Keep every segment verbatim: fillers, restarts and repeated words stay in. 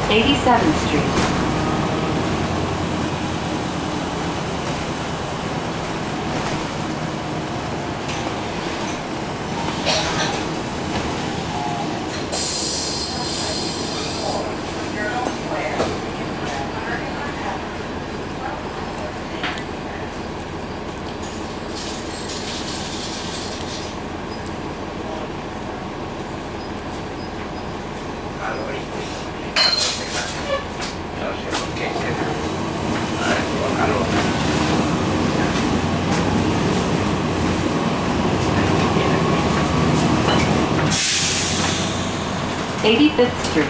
eighty-seventh Street. eighty-fifth Street.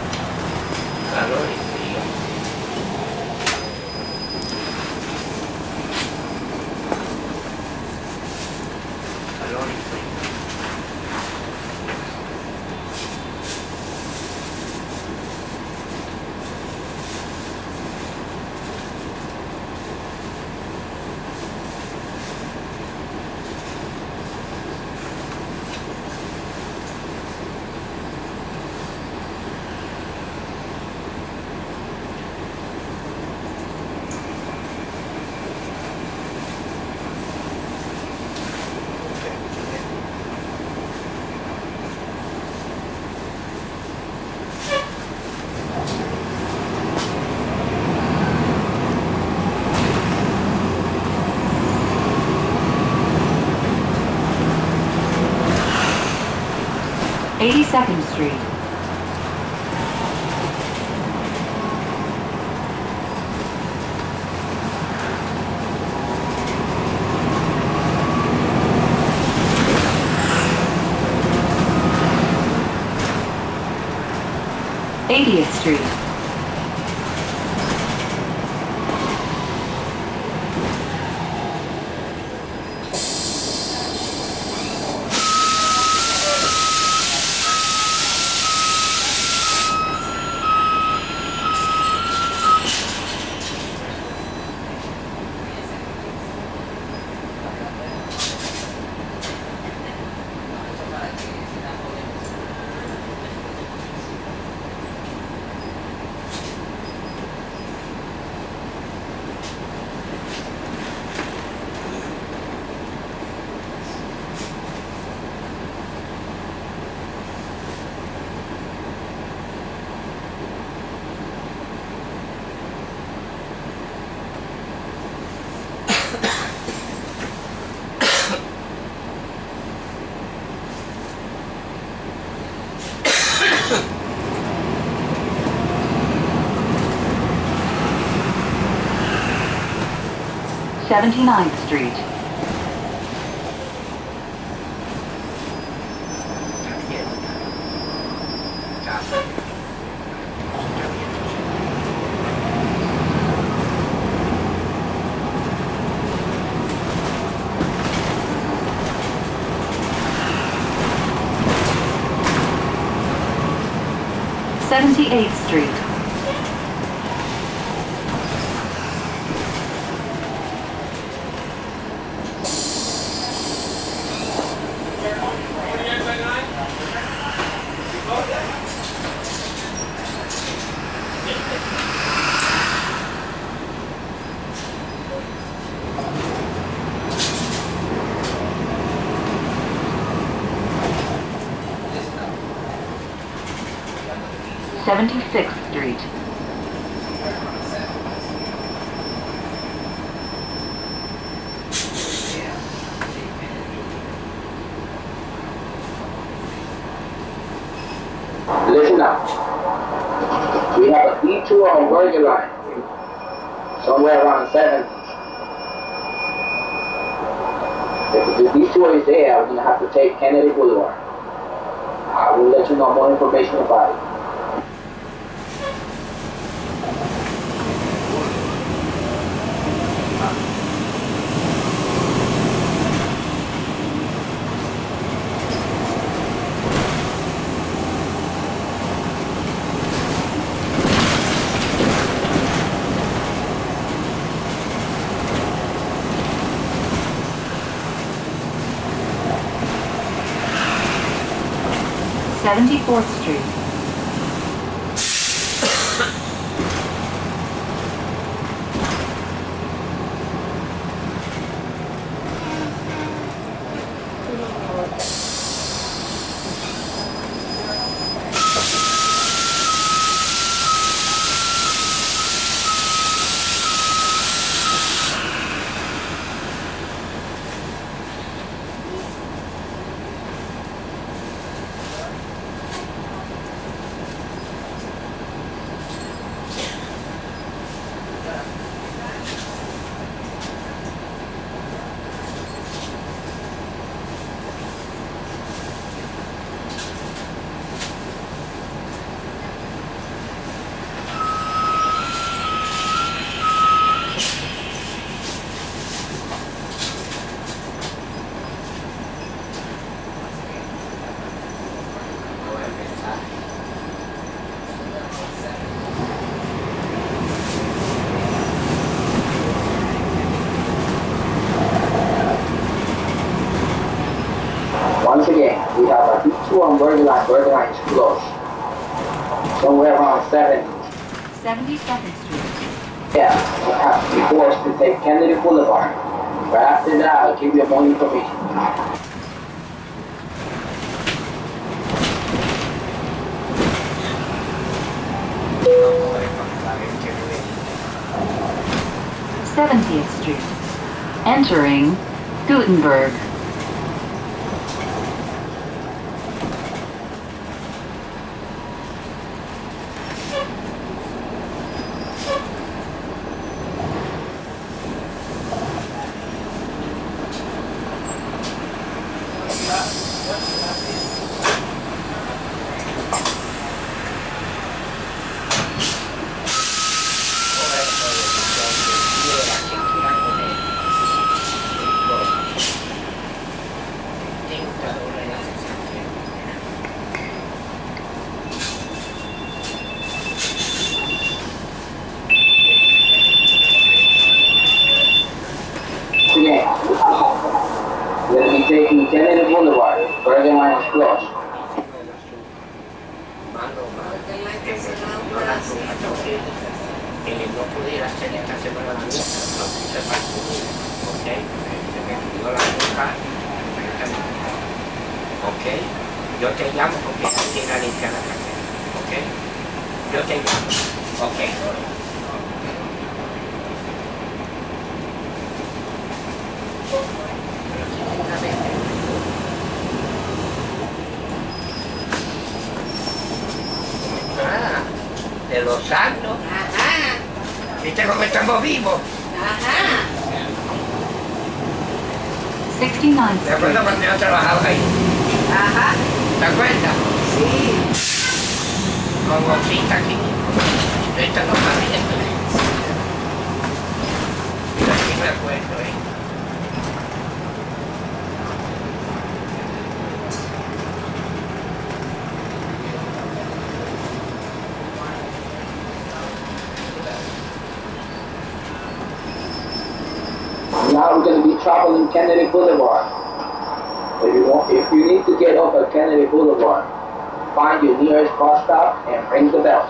eighty-second Street. eightieth Street. seventy-ninth Street. seventy-eighth Street. seventy-sixth Street. Listen up. We have a detour on Bergenline, somewhere around seven. If the detour is there, we're going to have to take Kennedy Boulevard. I will let you know more information about it. seventy-fourth Street. Detour on Bergenline. Bergenline is closed. Somewhere around seventy. seventy-second Street. Yeah, you have to be forced to take Kennedy Boulevard. Right after that, I'll give you more information. seventieth Street. Entering Gutenberg. We'll be taking Kennedy Boulevard. Bergenline is closed. Que no pudiera hacer esta semana la luz, no puse para el futuro, ok, se me pidió la boca, ok, yo te llamo porque hay que ir a limpiar la casa, ok, yo te llamo, ok. Ah, de los santos. Ajá. ¿Viste cómo estamos vivos? Ajá. sixty-ninth ¿Te acuerdas Street. cuando yo trabajaba ahí? Ajá. ¿Te acuerdas? Sí. Con bolsita aquí. Esto no está bien. Mira, aquí me acuerdo, ¿eh? Now we're going to be traveling Kennedy Boulevard. If you, want, if you need to get off at Kennedy Boulevard, find your nearest bus stop and ring the bell.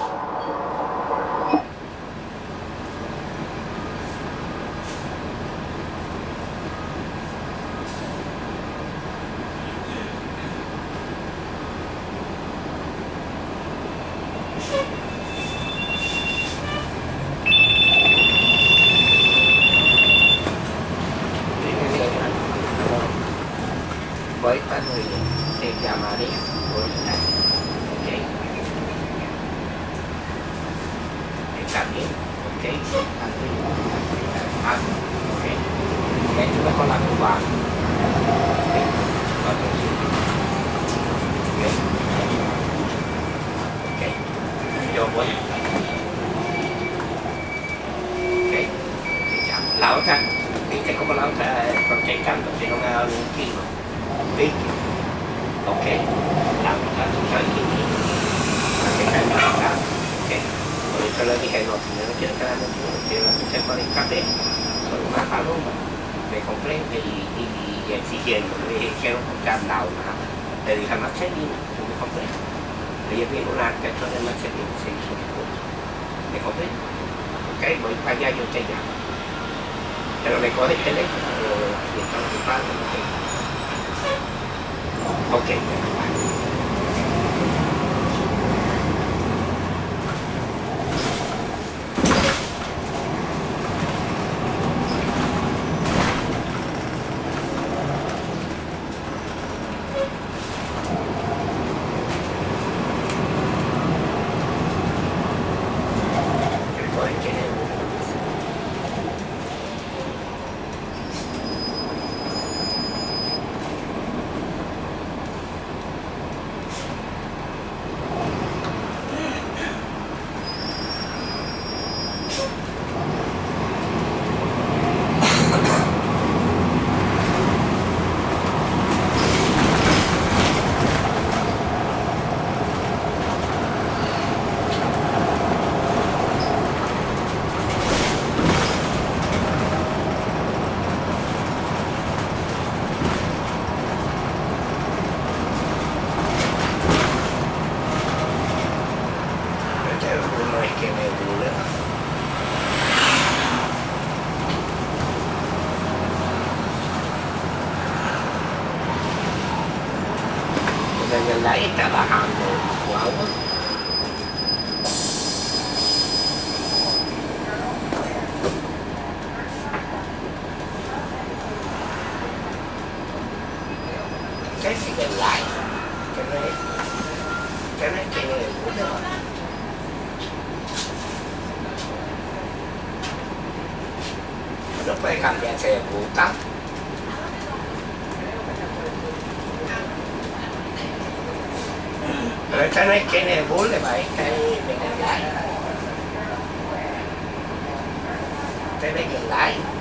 Voy para Nueva York, te llamaré ahorita, ok. Está bien, ok. Ah, ok. Estuve con la cubana. Ok. Cuatro, cinco. Ok. Ok. Yo voy. Ok. Te llamo. La otra, viste como la otra eh, contestando, si no me ha dado un kilo. ¿Viste? Ok. La otra, tú sabes quién es. La que está en la casa. Ok. Por eso le dije, no, yo no quiero quedarme aquí, no quiero hacer con el café. Soy una paloma. Me comprende y, y, y exigiendo. Le dije, quiero comprar la una. Le dije a Marcelina, ¿tú me comprendes? Ella viene una arquitecto de Marcelina, se hizo mi cosa. ¿Me comprendes? Ok, voy para allá, yo te llamo. Pero me coge el teléfono, y está ocupado, no sé. Ok, Bergenline está bajando guagua. ¿Qué sigue el live? ¿Qué no es? ¿Qué no es que no es Boulevard? No puede cambiarse de ruta. Pero esta no es que en el Boulevard, esta es Bergenline. Esta es Bergenline.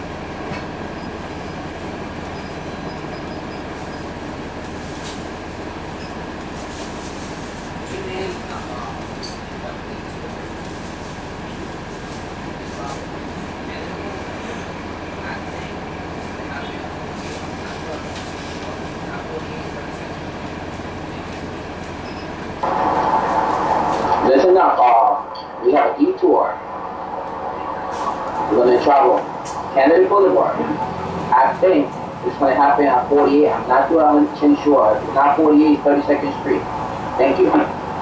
Listen up, uh, we have a detour. We're going to travel Kennedy Boulevard. I think it's going to happen at forty-eight. I'm not two hundred percent sure. If it's not forty-eight, thirty-second Street. Thank you.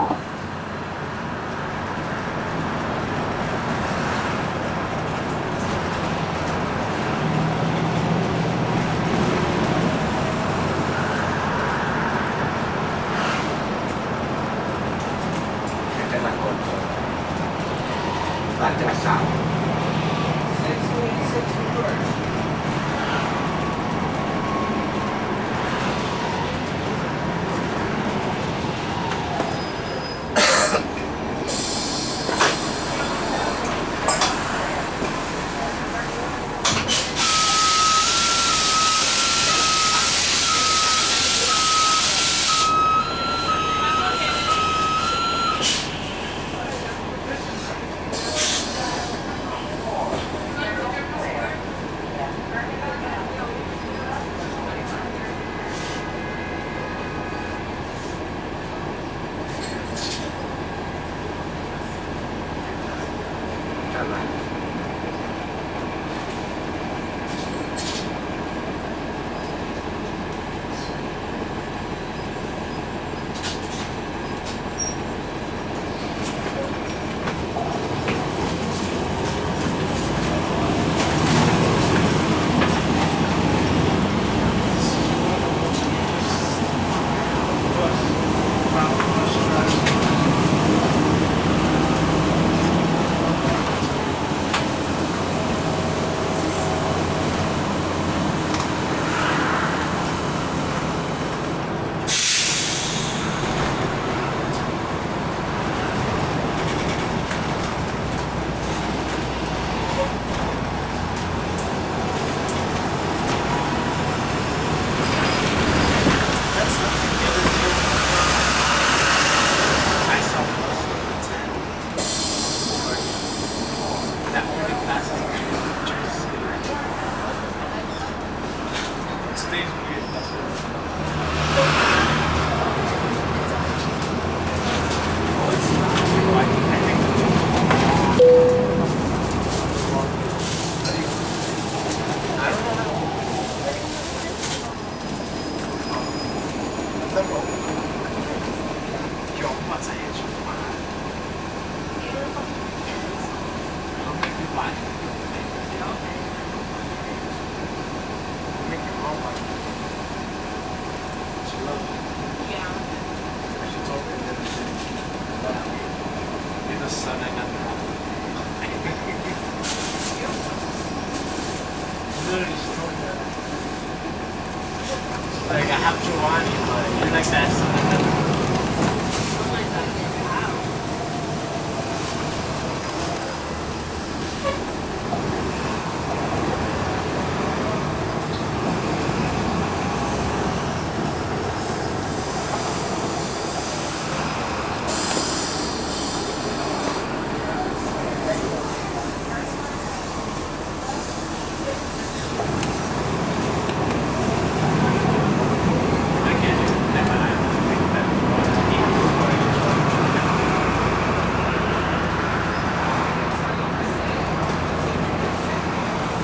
Like I have to want you, but you're like that.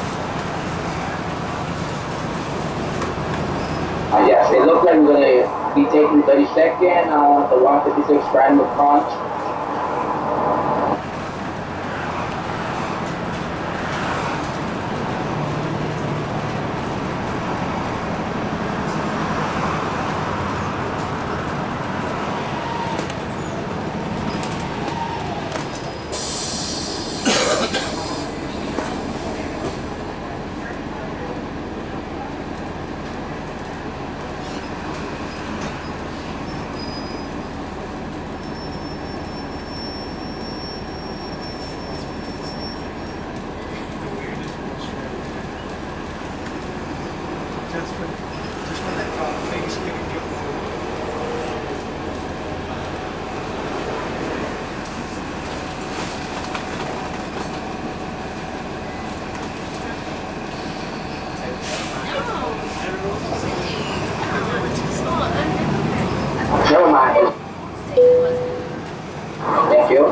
It looks like we're gonna Be taking thirty-second on the one fifty-six Random Punch. Never mind. Thank you.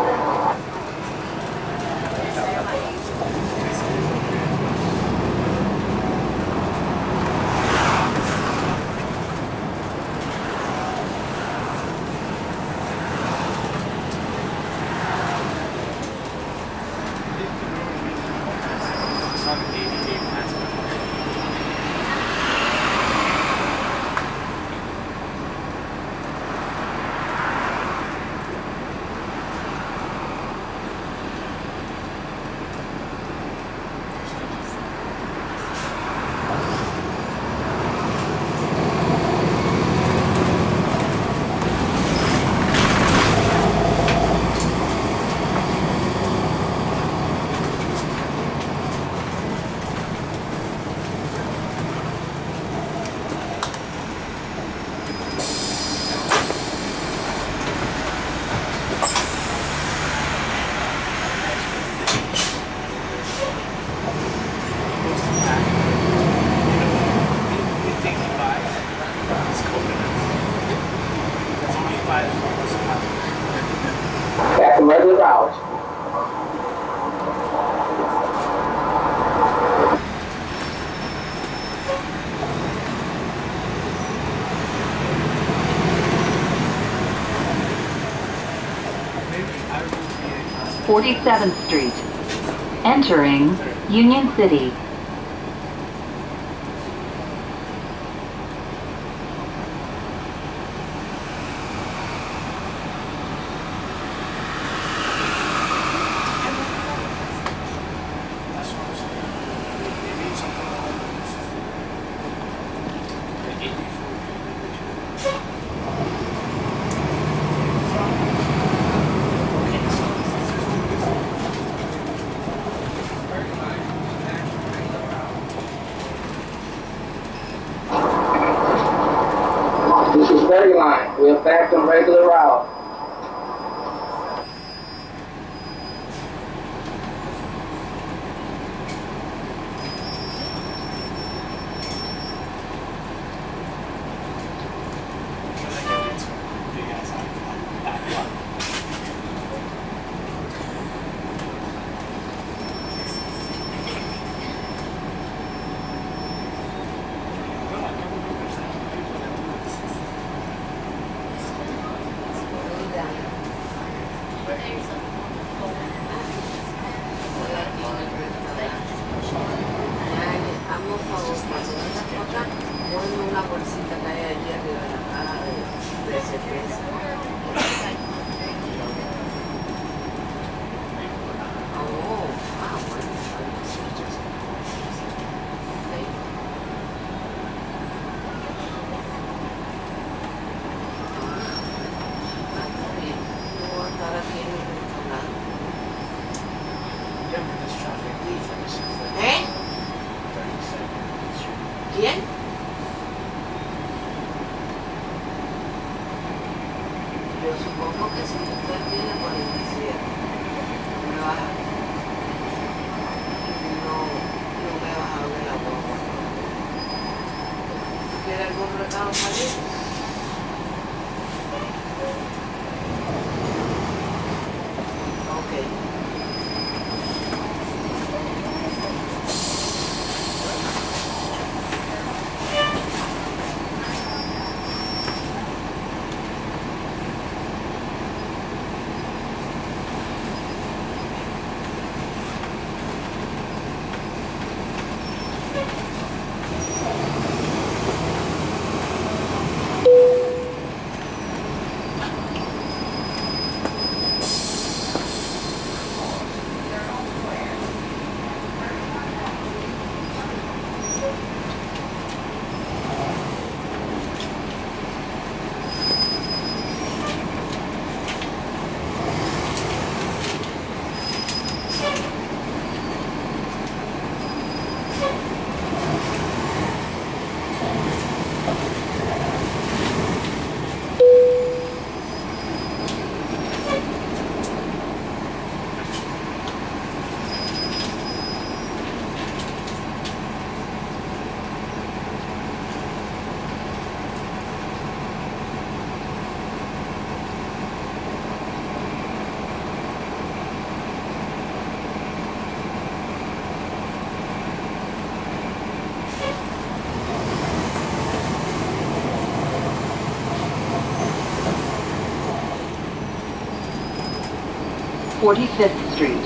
Back to regular route. forty-seventh Street. Entering Union City. This is Bergenline. We are back on regular route. ¿Eh? ¿Quién? Yo supongo que si usted tiene cuarenta y siete, me baja. No, no me he bajado de la guagua. ¿Quiere algún recado salir? Ok. forty-fifth Street.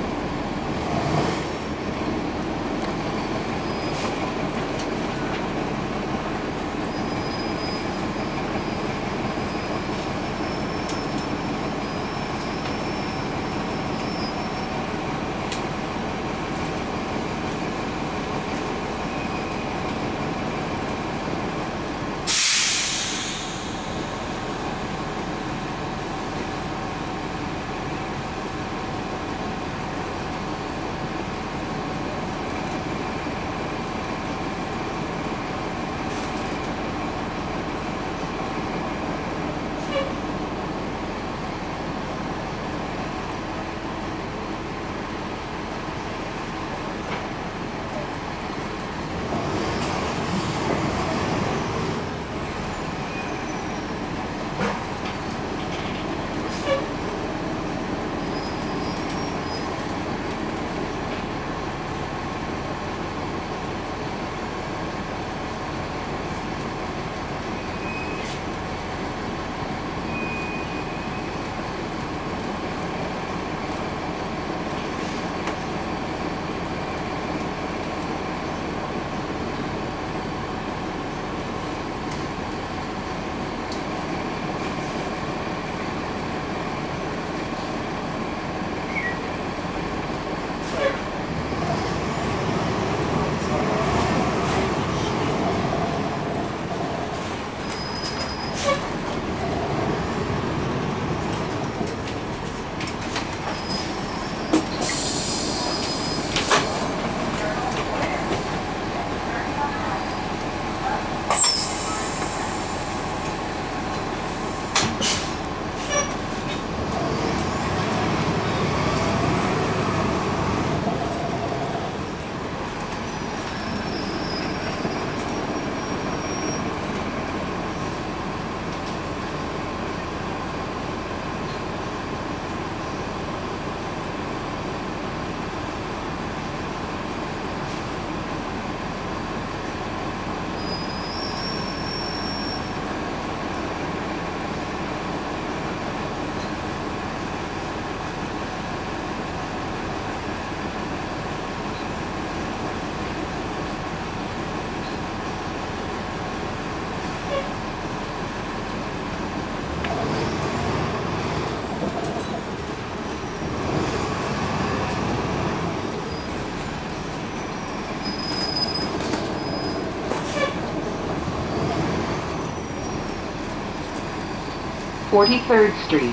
forty-third Street.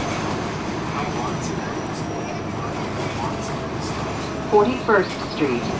forty-first Street.